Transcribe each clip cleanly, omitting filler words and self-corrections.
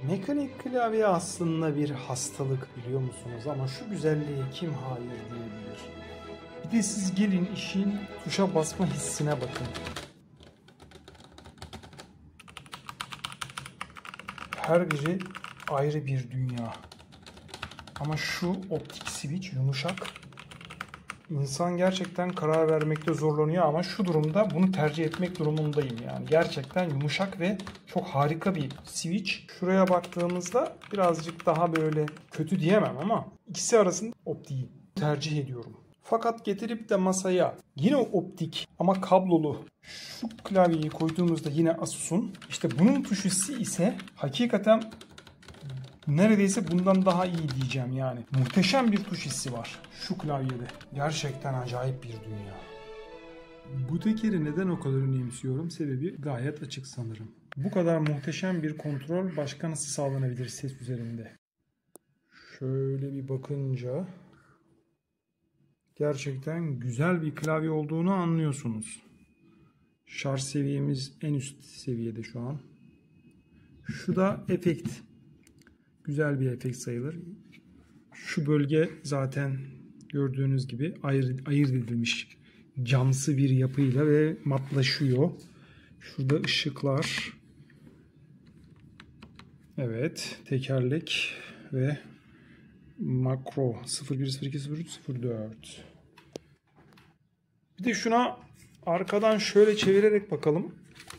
Mekanik klavye aslında bir hastalık biliyor musunuz? Ama şu güzelliğe kim hayır diyebilir? Bir de siz gelin işin tuşa basma hissine bakın. Her biri ayrı bir dünya. Ama şu optik switch yumuşak. İnsan gerçekten karar vermekte zorlanıyor ama şu durumda bunu tercih etmek durumundayım yani. Gerçekten yumuşak ve çok harika bir switch. Şuraya baktığımızda birazcık daha böyle kötü diyemem ama ikisi arasında optiği tercih ediyorum. Fakat getirip de masaya yine optik ama kablolu şu klavyeyi koyduğumuzda yine Asus'un işte bunun tuşu ise hakikaten neredeyse bundan daha iyi diyeceğim yani. Muhteşem bir tuş hissi var şu klavyede. Gerçekten acayip bir dünya. Bu tekeri neden o kadar önemsiyorum? Sebebi gayet açık sanırım. Bu kadar muhteşem bir kontrol başka nasıl sağlanabilir ses üzerinde? Şöyle bir bakınca gerçekten güzel bir klavye olduğunu anlıyorsunuz. Şarj seviyemiz en üst seviyede şu an. Şu da efekt. Güzel bir efekt sayılır. Şu bölge zaten gördüğünüz gibi ayırt edilmiş camsı bir yapıyla ve matlaşıyor. Şurada ışıklar. Evet, tekerlek ve makro 01, 02, 03, 04. Bir de şuna arkadan şöyle çevirerek bakalım.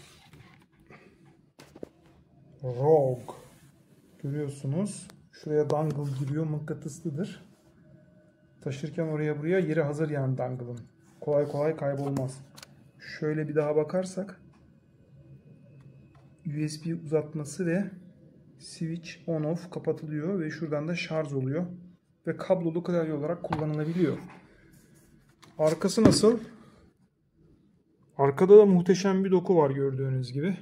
Rogue. Görüyorsunuz. Şuraya dangle giriyor. Mıknatıslıdır. Taşırken oraya buraya yeri hazır yani dangle'ın. Kolay kolay kaybolmaz. Şöyle bir daha bakarsak USB uzatması ve switch on off kapatılıyor ve şuradan da şarj oluyor. Ve kablolu klavye olarak kullanılabiliyor. Arkası nasıl? Arkada da muhteşem bir doku var gördüğünüz gibi.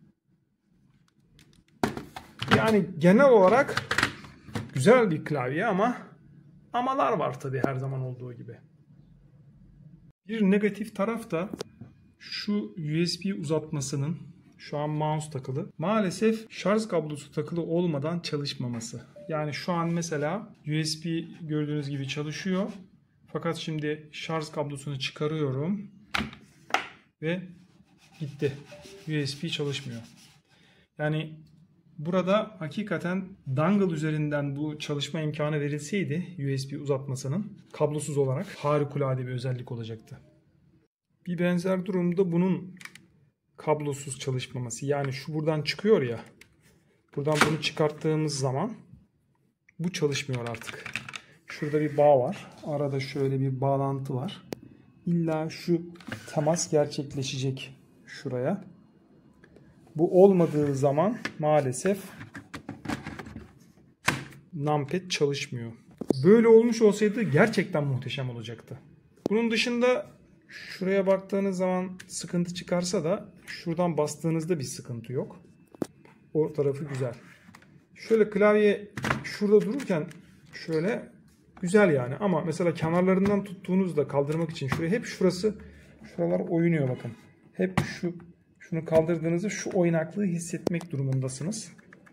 Yani genel olarak güzel bir klavye ama amalar var tabii her zaman olduğu gibi. Bir negatif taraf da şu USB uzatmasının şu an mouse takılı. Maalesef şarj kablosu takılı olmadan çalışmaması. Yani şu an mesela USB gördüğünüz gibi çalışıyor. Fakat şimdi şarj kablosunu çıkarıyorum ve gitti. USB çalışmıyor. Yani burada hakikaten dangle üzerinden bu çalışma imkanı verilseydi USB uzatmasının kablosuz olarak harikulade bir özellik olacaktı. Bir benzer durumda bunun kablosuz çalışmaması. Yani şu buradan çıkıyor ya. Buradan bunu çıkarttığımız zaman bu çalışmıyor artık. Şurada bir bağ var. Arada şöyle bir bağlantı var. İlla şu temas gerçekleşecek şuraya. Bu olmadığı zaman maalesef numpad çalışmıyor. Böyle olmuş olsaydı gerçekten muhteşem olacaktı. Bunun dışında şuraya baktığınız zaman sıkıntı çıkarsa da şuradan bastığınızda bir sıkıntı yok. O tarafı güzel. Şöyle klavye şurada dururken şöyle güzel yani. Ama mesela kenarlarından tuttuğunuzda kaldırmak için şuraya hep şuralar oynuyor bakın. Hep şunu kaldırdığınızda şu oynaklığı hissetmek durumundasınız.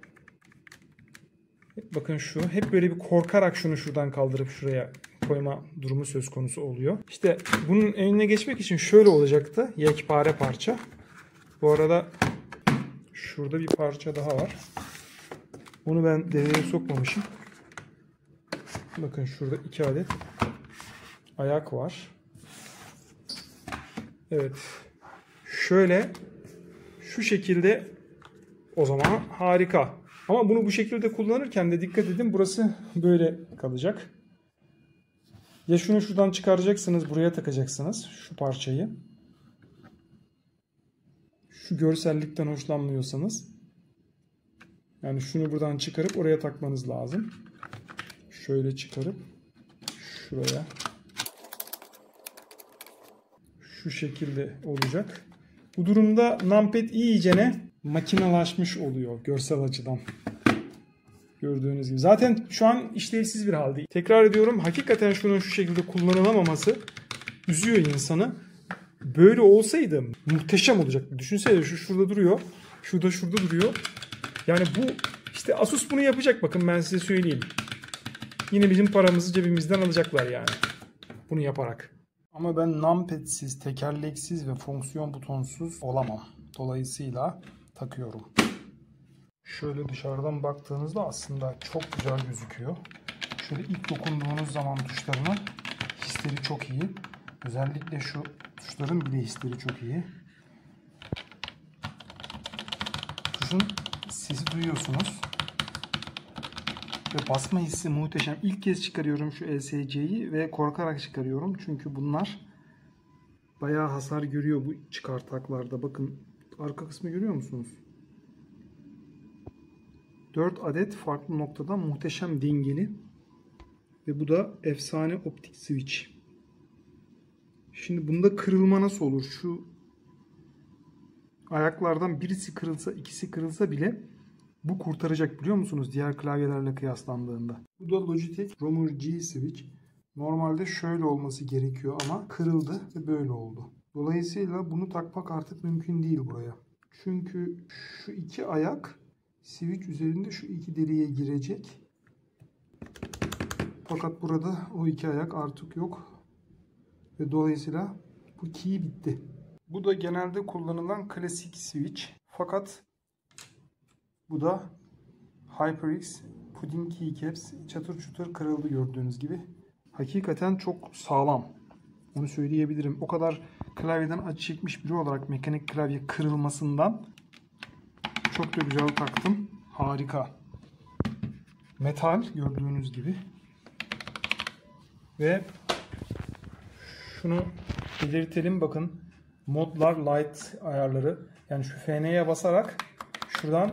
Bakın şu hep böyle bir korkarak şunu şuradan kaldırıp şuraya koyma durumu söz konusu oluyor. İşte bunun önüne geçmek için şöyle olacaktı. Yekpare parça. Bu arada şurada bir parça daha var. Onu ben devreye sokmamışım. Bakın şurada 2 adet ayak var. Evet. Şöyle şu şekilde o zaman harika. Ama bunu bu şekilde kullanırken de dikkat edin burası böyle kalacak. Ya şunu şuradan çıkaracaksınız, buraya takacaksınız şu parçayı. Şu görsellikten hoşlanmıyorsanız yani şunu buradan çıkarıp oraya takmanız lazım. Şöyle çıkarıp şuraya şu şekilde olacak. Bu durumda numpad iyicene makinalaşmış oluyor görsel açıdan. Gördüğünüz gibi. Zaten şu an işlevsiz bir halde. Tekrar ediyorum hakikaten şunun şu şekilde kullanılamaması üzüyor insanı. Böyle olsaydı muhteşem olacaktı. Düşünsene şu şurada duruyor. Şurada duruyor. Yani bu işte İşte Asus bunu yapacak, bakın ben size söyleyeyim. Yine bizim paramızı cebimizden alacaklar yani. Bunu yaparak. Ama ben numpad'siz, tekerleksiz ve fonksiyon butonsuz olamam. Dolayısıyla takıyorum. Şöyle dışarıdan baktığınızda aslında çok güzel gözüküyor. Şöyle ilk dokunduğunuz zaman tuşlarına hisleri çok iyi. Özellikle şu tuşların bile hisleri çok iyi. Tuşun sesi duyuyorsunuz. Ve basma hissi muhteşem. İlk kez çıkarıyorum şu ESC'yi ve korkarak çıkarıyorum. Çünkü bunlar bayağı hasar görüyor bu çıkartaklarda. Bakın arka kısmı görüyor musunuz? 4 adet farklı noktada muhteşem dengeli. Ve bu da efsane optik switch. Şimdi bunda kırılma nasıl olur? Şu ayaklardan birisi kırılsa, ikisi kırılsa bile bu kurtaracak, biliyor musunuz? Diğer klavyelerle kıyaslandığında. Bu da Logitech Romer G Switch. Normalde şöyle olması gerekiyor ama kırıldı ve böyle oldu. Dolayısıyla bunu takmak artık mümkün değil buraya. Çünkü şu iki ayak switch üzerinde şu iki deliğe girecek. Fakat burada o iki ayak artık yok. Ve dolayısıyla bu key bitti. Bu da genelde kullanılan klasik switch. Fakat bu da HyperX Pudding Keycaps çatır çutur kırıldı gördüğünüz gibi. Hakikaten çok sağlam. Onu söyleyebilirim. O kadar klavyeden acı çekmiş biri olarak mekanik klavye kırılmasından çok da güzel taktım. Harika. Metal gördüğünüz gibi. Ve şunu belirtelim, bakın. Modlar, light ayarları. Yani şu FN'ye basarak şuradan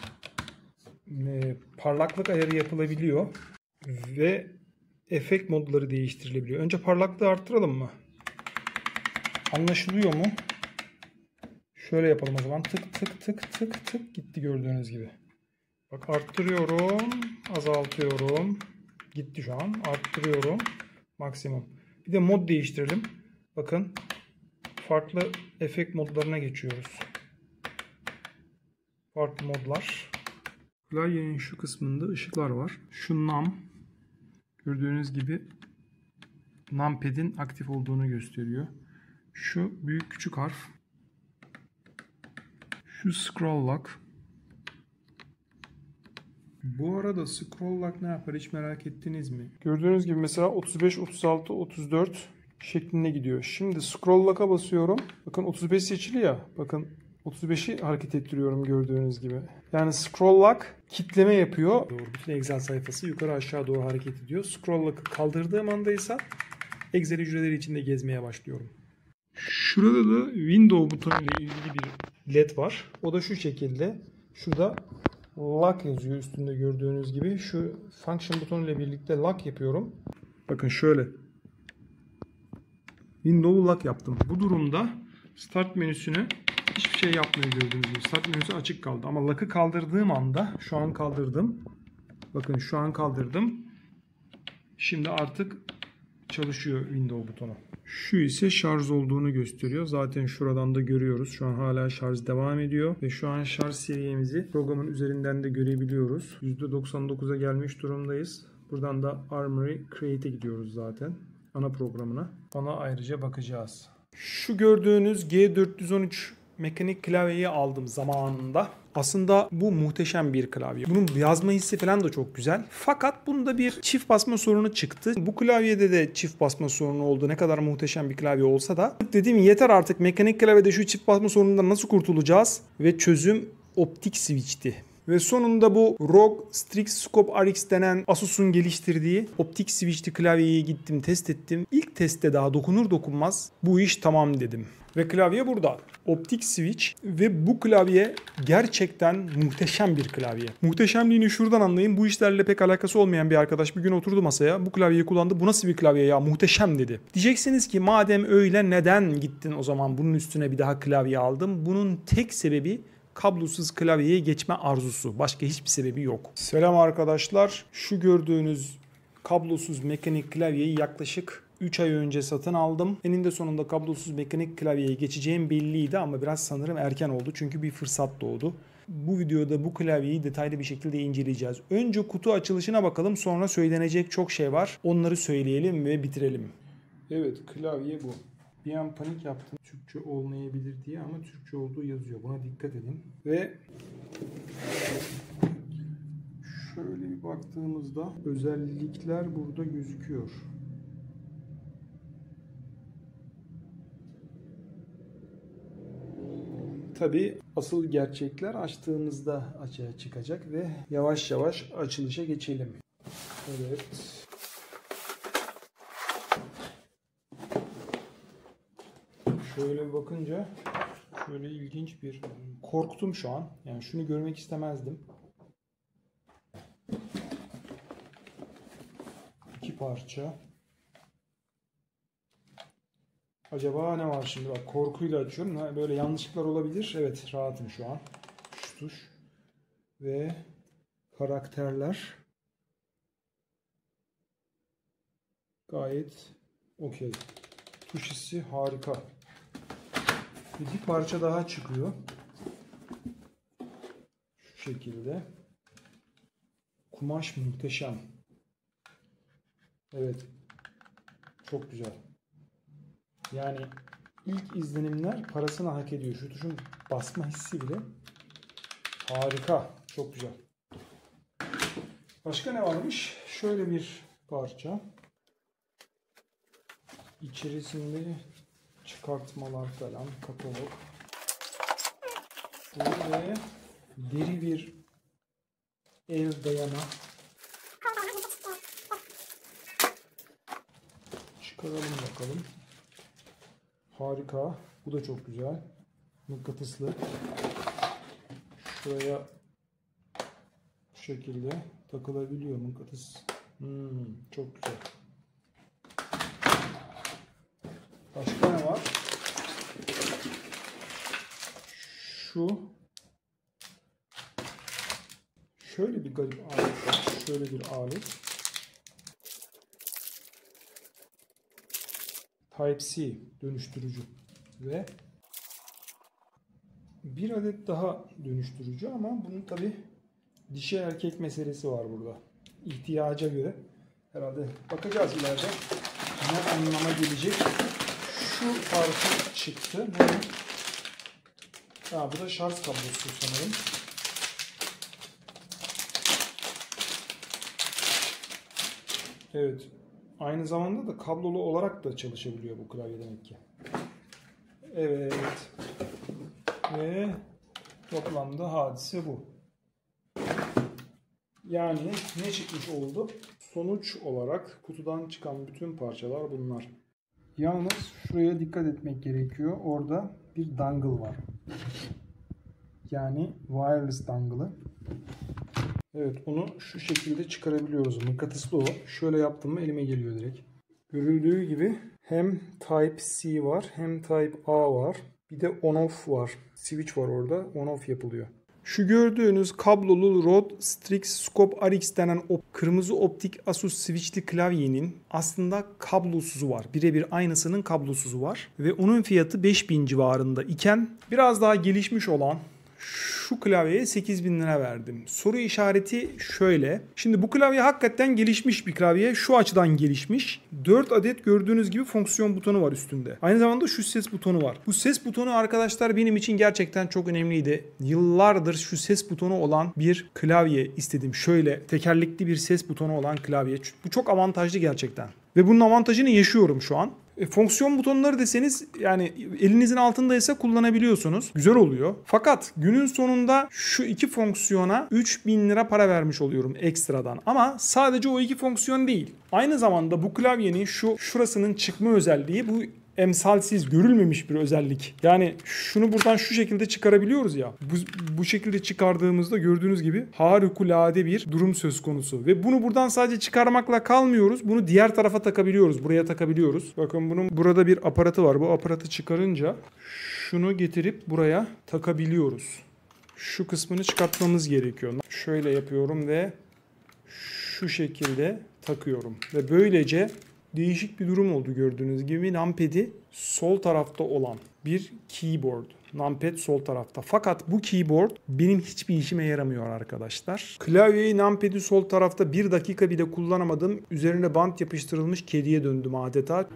parlaklık ayarı yapılabiliyor. Ve efekt modları değiştirilebiliyor. Önce parlaklığı arttıralım mı? Anlaşılıyor mu? Şöyle yapalım o zaman. Tık tık tık tık tık gitti gördüğünüz gibi. Bak arttırıyorum, azaltıyorum. Gitti şu an. Arttırıyorum. Maksimum. Bir de mod değiştirelim. Bakın. Farklı efekt modlarına geçiyoruz. Farklı modlar. Klavyenin şu kısmında ışıklar var. Şu num. Gördüğünüz gibi numpad'in aktif olduğunu gösteriyor. Şu büyük küçük harf. Şu scroll lock. Bu arada scroll lock ne yapar hiç merak ettiniz mi? Gördüğünüz gibi mesela 35, 36, 34 şeklinde gidiyor. Şimdi scroll lock'a basıyorum. Bakın 35 seçili ya. Bakın 35'i hareket ettiriyorum gördüğünüz gibi. Yani scroll lock kitleme yapıyor. Doğru. Bütün Excel sayfası yukarı aşağı doğru hareket ediyor. Scroll lock'ı kaldırdığım anda ise Excel hücreleri içinde gezmeye başlıyorum. Şurada da Window butonu ile ilgili bir led var. O da şu şekilde. Şurada lock yazıyor üstünde gördüğünüz gibi. Şu function butonu ile birlikte lock yapıyorum. Bakın şöyle. Windows'u lock yaptım. Bu durumda start menüsünü hiçbir şey yapmıyor gördüğünüz gibi. Start menüsü açık kaldı. Ama lock'ı kaldırdığım anda, şu an kaldırdım. Bakın şu an kaldırdım. Şimdi artık çalışıyor Windows butonu. Şu ise şarj olduğunu gösteriyor. Zaten şuradan da görüyoruz. Şu an hala şarj devam ediyor. Ve şu an şarj seviyemizi programın üzerinden de görebiliyoruz. %99'a gelmiş durumdayız. Buradan da Armoury Create'e gidiyoruz zaten. Ana programına. Ona ayrıca bakacağız. Şu gördüğünüz G413 mekanik klavyeyi aldım zamanında. Aslında bu muhteşem bir klavye. Bunun yazma hissi falan da çok güzel. Fakat bunda bir çift basma sorunu çıktı. Bu klavyede de çift basma sorunu oldu. Ne kadar muhteşem bir klavye olsa da. Dediğim yeter artık, mekanik klavyede şu çift basma sorunundan nasıl kurtulacağız? Ve çözüm optik switch'ti. Ve sonunda bu ROG Strix Scope RX denen Asus'un geliştirdiği optik switch'li klavyeyi gittim test ettim. İlk testte daha dokunur dokunmaz bu iş tamam dedim. Ve klavye burada. Optik switch ve bu klavye gerçekten muhteşem bir klavye. Muhteşemliğini şuradan anlayın. Bu işlerle pek alakası olmayan bir arkadaş bir gün oturdu masaya. Bu klavyeyi kullandı. Bu nasıl bir klavye ya? Muhteşem dedi. Diyeceksiniz ki madem öyle neden gittin o zaman bunun üstüne bir daha klavye aldın? Bunun tek sebebi kablosuz klavyeye geçme arzusu. Başka hiçbir sebebi yok. Selam arkadaşlar. Şu gördüğünüz kablosuz mekanik klavyeyi yaklaşık 3 ay önce satın aldım. Eninde sonunda kablosuz mekanik klavyeye geçeceğim belliydi ama biraz sanırım erken oldu. Çünkü bir fırsat doğdu. Bu videoda bu klavyeyi detaylı bir şekilde inceleyeceğiz. Önce kutu açılışına bakalım, sonra söylenecek çok şey var. Onları söyleyelim ve bitirelim. Evet, klavye bu. Bir an panik yaptım Türkçe olmayabilir diye ama Türkçe olduğu yazıyor. Buna dikkat edin. Ve şöyle bir baktığımızda özellikler burada gözüküyor. Tabii asıl gerçekler açtığımızda açığa çıkacak ve yavaş yavaş açılışa geçelim. Evet. Şöyle bakınca şöyle ilginç bir korktum şu an. Yani şunu görmek istemezdim. İki parça. Acaba ne var şimdi? Bak, korkuyla açıyorum. Böyle yanlışlıklar olabilir. Evet, rahatım şu an. Şu tuş ve karakterler gayet okey. Tuş hissi harika. Bir parça daha çıkıyor. Şu şekilde. Kumaş muhteşem. Evet. Çok güzel. Yani ilk izlenimler parasını hak ediyor. Şu tuşun basma hissi bile harika. Çok güzel. Başka ne varmış? Şöyle bir parça. İçerisinde çıkartmalar falan, katalog. Şöyle deri bir el dayama. Çıkaralım bakalım. Harika. Bu da çok güzel. Mıknatıslı. Şuraya bu şekilde takılabiliyor mıknatıs. Çok güzel. Başka ne var? Şöyle bir garip alet var. Şöyle bir alet. Type-C dönüştürücü ve bir adet daha dönüştürücü ama bunun tabi dişi erkek meselesi var burada. İhtiyaca göre herhalde bakacağız ileride ne anlama gelecek. Şu parça çıktı. Bu da şarj kablosu sanırım. Evet. Aynı zamanda da kablolu olarak da çalışabiliyor bu klavye demek ki. Evet. Ve toplamda hadise bu. Yani ne çıkmış oldu? Sonuç olarak kutudan çıkan bütün parçalar bunlar. Yalnız şuraya dikkat etmek gerekiyor. Orada bir dongle var. Yani wireless dongle'ı. Evet, onu şu şekilde çıkarabiliyoruz. Mıknatıslı o. Şöyle yaptım mı elime geliyor direkt. Görüldüğü gibi hem Type-C var hem Type-A var. Bir de on-off var. Switch var orada. On-off yapılıyor. Şu gördüğünüz kablolu Rode Strix Scope RX denen kırmızı optik Asus switchli klavyenin aslında kablosuzu var. Birebir aynısının kablosuzu var. Ve onun fiyatı 5000 civarında iken biraz daha gelişmiş olan şu klavyeye 8.000 lira verdim. Soru işareti şöyle. Şimdi bu klavye hakikaten gelişmiş bir klavye. Şu açıdan gelişmiş. 4 adet gördüğünüz gibi fonksiyon butonu var üstünde. Aynı zamanda şu ses butonu var. Bu ses butonu arkadaşlar benim için gerçekten çok önemliydi. Yıllardır şu ses butonu olan bir klavye istedim. Şöyle tekerlekli bir ses butonu olan klavye. Bu çok avantajlı gerçekten. Ve bunun avantajını yaşıyorum şu an. Fonksiyon butonları deseniz yani elinizin altındaysa kullanabiliyorsunuz. Güzel oluyor. Fakat günün sonunda şu iki fonksiyona 3000 lira para vermiş oluyorum ekstradan. Ama sadece o iki fonksiyon değil. Aynı zamanda bu klavyenin şurasının çıkma özelliği bu emsalsiz, görülmemiş bir özellik. Yani şunu buradan şu şekilde çıkarabiliyoruz ya. Bu şekilde çıkardığımızda gördüğünüz gibi harikulade bir durum söz konusu. Ve bunu buradan sadece çıkarmakla kalmıyoruz. Bunu diğer tarafa takabiliyoruz. Buraya takabiliyoruz. Bakın bunun burada bir aparatı var. Bu aparatı çıkarınca şunu getirip buraya takabiliyoruz. Şu kısmını çıkartmamız gerekiyor. Şöyle yapıyorum ve şu şekilde takıyorum. Ve böylece değişik bir durum oldu gördüğünüz gibi. Numpad'i sol tarafta olan bir keyboard. Numpad sol tarafta. Fakat bu keyboard benim hiçbir işime yaramıyor arkadaşlar. Klavyeyi, numpad'i sol tarafta 1 dakika bile kullanamadım. Üzerine bant yapıştırılmış kediye döndüm adeta.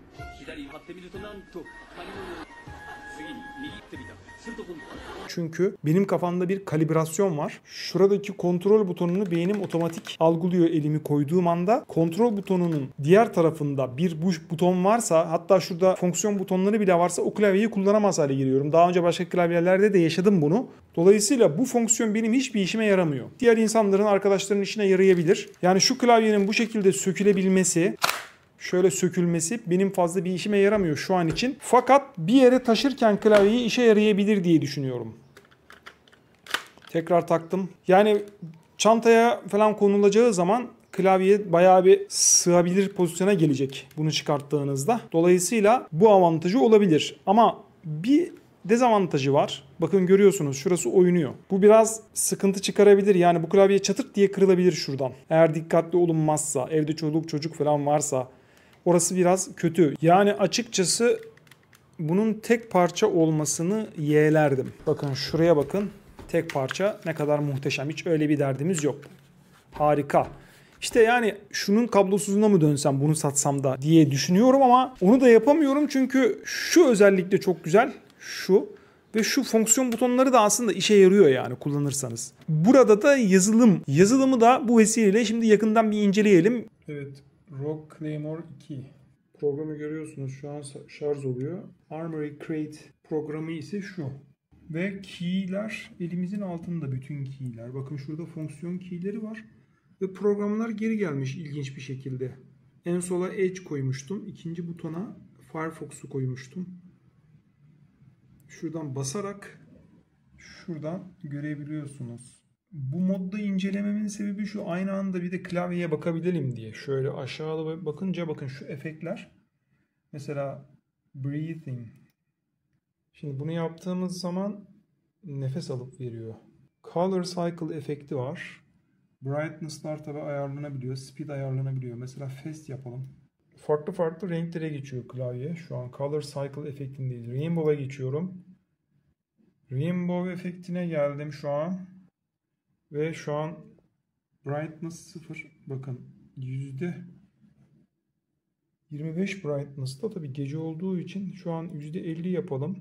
Çünkü benim kafamda bir kalibrasyon var. Şuradaki kontrol butonunu beynim otomatik algılıyor elimi koyduğum anda. Kontrol butonunun diğer tarafında bir buton varsa, hatta şurada fonksiyon butonları bile varsa o klavyeyi kullanamaz hale giriyorum. Daha önce başka klavyelerde de yaşadım bunu. Dolayısıyla bu fonksiyon benim hiçbir işime yaramıyor. Diğer insanların, arkadaşların işine yarayabilir. Yani şu klavyenin bu şekilde sökülebilmesi, şöyle sökülmesi benim fazla bir işime yaramıyor şu an için. Fakat bir yere taşırken klavyeyi işe yarayabilir diye düşünüyorum. Tekrar taktım. Yani çantaya falan konulacağı zaman klavye bayağı bir sığabilir pozisyona gelecek bunu çıkarttığınızda. Dolayısıyla bu avantajı olabilir. Ama bir dezavantajı var. Bakın görüyorsunuz şurası oynuyor. Bu biraz sıkıntı çıkarabilir. Yani bu klavye çatırt diye kırılabilir şuradan. Eğer dikkatli olunmazsa, evde çoluk çocuk falan varsa orası biraz kötü. Yani açıkçası bunun tek parça olmasını yeğlerdim. Bakın şuraya bakın. Tek parça ne kadar muhteşem. Hiç öyle bir derdimiz yok. Harika. İşte yani şunun kablosuzuna mı dönsem bunu satsam da diye düşünüyorum ama onu da yapamıyorum çünkü şu özellikle çok güzel. Şu ve şu fonksiyon butonları da aslında işe yarıyor yani kullanırsanız. Burada da yazılım. Yazılımı da bu vesileyle şimdi yakından bir inceleyelim. Evet. Rogue Claymore 2. Programı görüyorsunuz şu an şarj oluyor. Armory Crate programı ise şu. Ve key'ler elimizin altında, bütün key'ler. Bakın şurada fonksiyon key'leri var. Ve programlar geri gelmiş ilginç bir şekilde. En sola Edge koymuştum. İkinci butona Firefox'u koymuştum. Şuradan basarak şuradan görebiliyorsunuz. Bu modda incelememin sebebi şu: aynı anda bir de klavyeye bakabilelim diye. Şöyle aşağıda bakınca bakın şu efektler. Mesela breathing. Şimdi bunu yaptığımız zaman nefes alıp veriyor. Color cycle efekti var. Brightness'lar tabi ayarlanabiliyor. Speed ayarlanabiliyor. Mesela fast yapalım. Farklı farklı renklere geçiyor klavye. Şu an Color Cycle efektindeyiz. Rainbow'a geçiyorum. Rainbow efektine geldim şu an. Ve şu an Brightness 0. Bakın %25 Brightness'ta, tabi gece olduğu için şu an %50 yapalım.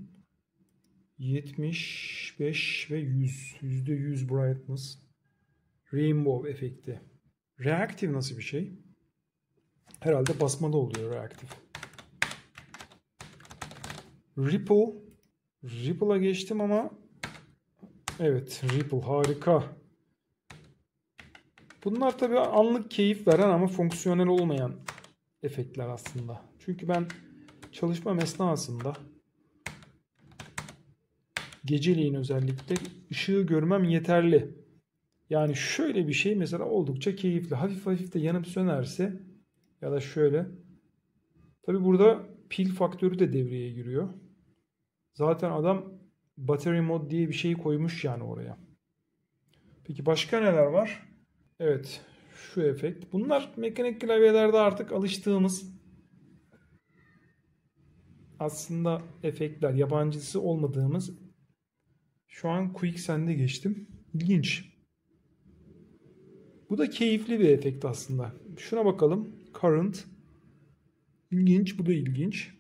75 ve 100. %100 Brightness. Rainbow efekti. Reactive nasıl bir şey? Herhalde basmalı oluyor reactive. Ripple. Ripple'a geçtim ama evet, Ripple harika. Bunlar tabii anlık keyif veren ama fonksiyonel olmayan efektler aslında. Çünkü ben çalışma esnasında geceleyin özellikle ışığı görmem yeterli. Yani şöyle bir şey mesela oldukça keyifli. Hafif hafif de yanıp sönerse ya da şöyle. Tabi burada pil faktörü de devreye giriyor. Zaten adam battery mod diye bir şey koymuş yani oraya. Peki başka neler var? Evet, şu efekt. Bunlar mekanik klavyelerde artık alıştığımız aslında efektler, yabancısı olmadığımız. Şu an Quicksand'e geçtim. İlginç. Bu da keyifli bir efekt aslında. Şuna bakalım. Current. İlginç. Bu da ilginç.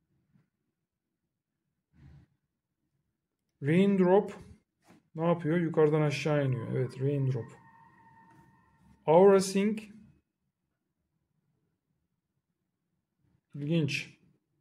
Raindrop. Ne yapıyor? Yukarıdan aşağı iniyor. Evet, Raindrop. Aura Sync. İlginç.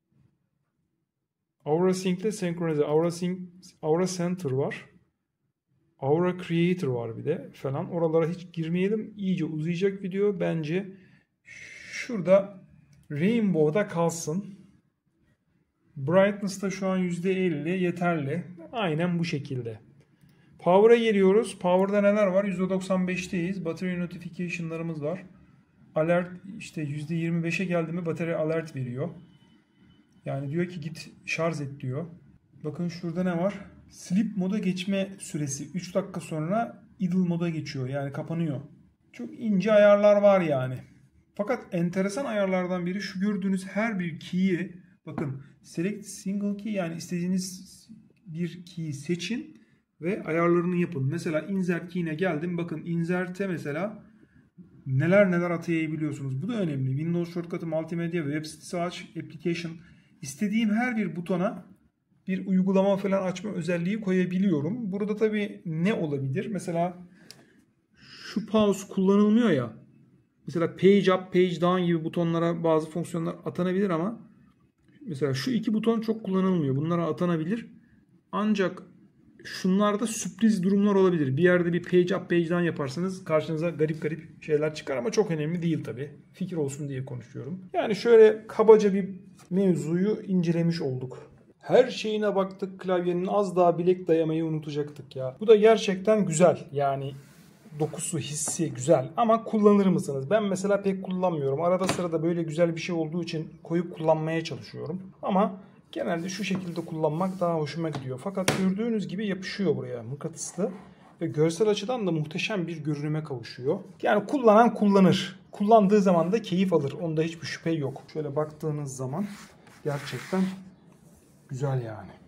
Aura Sync ile senkronize. Aura Center var. Aura Creator var bir de falan. Oralara hiç girmeyelim. İyice uzayacak video. Bence şurada Rainbow'da kalsın. Brightness'ta şu an %50 yeterli. Aynen bu şekilde. Power'a geliyoruz. Power'da neler var? %95'teyiz. Battery notification'larımız var. Alert işte %25'e geldi mi battery alert veriyor. Yani diyor ki git şarj et diyor. Bakın şurada ne var? Sleep moda geçme süresi 3 dakika sonra idle moda geçiyor. Yani kapanıyor. Çok ince ayarlar var yani. Fakat enteresan ayarlardan biri şu gördüğünüz her bir key'i bakın select single key yani istediğiniz bir key'i seçin ve ayarlarını yapın. Mesela insert key'ine geldim. Bakın insert'e mesela neler atayabiliyorsunuz. Bu da önemli. Windows shortcut'ı multimedya, web sitesi aç, application. İstediğim her bir butona bir uygulama falan açma özelliği koyabiliyorum. Burada tabii ne olabilir? Mesela şu pause kullanılmıyor ya. Mesela page up, page down gibi butonlara bazı fonksiyonlar atanabilir ama mesela şu iki buton çok kullanılmıyor. Bunlara atanabilir. Ancak şunlarda sürpriz durumlar olabilir. Bir yerde bir page up, page down yaparsanız karşınıza garip şeyler çıkar ama çok önemli değil tabii. Fikir olsun diye konuşuyorum. Yani şöyle kabaca bir mevzuyu incelemiş olduk. Her şeyine baktık klavyenin, az daha bilek dayamayı unutacaktık ya. Bu da gerçekten güzel. Yani dokusu, hissi güzel ama kullanır mısınız? Ben mesela pek kullanmıyorum. Arada sırada böyle güzel bir şey olduğu için koyup kullanmaya çalışıyorum. Ama genelde şu şekilde kullanmak daha hoşuma gidiyor. Fakat gördüğünüz gibi yapışıyor buraya mıknatıslı ve görsel açıdan da muhteşem bir görünüme kavuşuyor. Yani kullanan kullanır. Kullandığı zaman da keyif alır. Onda hiçbir şüphe yok. Şöyle baktığınız zaman gerçekten güzel yani.